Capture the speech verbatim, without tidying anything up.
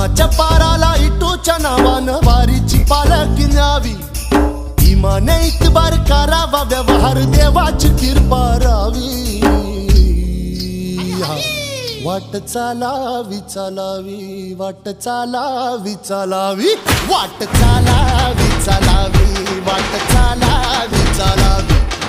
नामाच्या पाराला इटूच्या नावानं वारीची पालखी न्यावी. इमाने इतबार करावा व्यवहार देवाची कृपा रावी. वाट चालावी चालावी वाट चालावी चालावी वाट चालावी चालावी वाट चालावी चालावी.